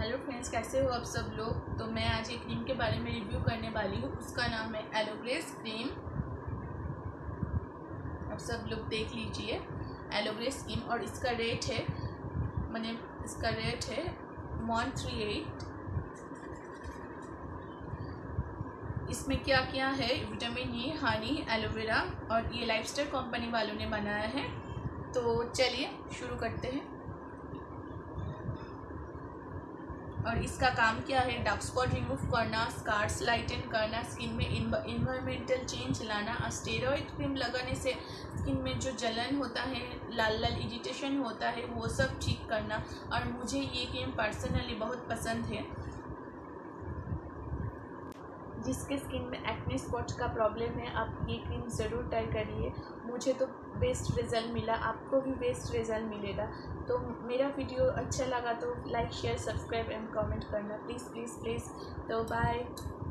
Hello friends, कैसे हो आप सब लोग। तो मैं आज एक क्रीम के बारे में रिव्यू करने वाली हूँ। उसका नाम है एलोग्रेस क्रीम। आप सब लोग देख लीजिए एलोग्रेस क्रीम। और इसका रेट है 138। इसमें क्या क्या है, विटामिन ई, हनी, एलोवेरा, और ये लाइफस्टाइल कंपनी वालों ने बनाया है। तो चलिए शुरू करते हैं। और इसका काम क्या है, डार्क स्पॉट रिमूव करना, स्कार्स लाइटन करना, स्किन में इन्वायरमेंटल चेंज लाना। स्टेरॉइड क्रीम लगाने से स्किन में जो जलन होता है, लाल लाल इरिटेशन होता है, वो सब ठीक करना। और मुझे ये क्रीम पर्सनली बहुत पसंद है। जिसके स्किन में एक्ने स्पॉट का प्रॉब्लम है, आप ये क्रीम ज़रूर ट्राई करिए। मुझे तो बेस्ट रिज़ल्ट मिला, आपको भी बेस्ट रिज़ल्ट मिलेगा। तो मेरा वीडियो अच्छा लगा तो like, share, subscribe and comment करना प्लीज़ प्लीज़ प्लीज़। तो बाय।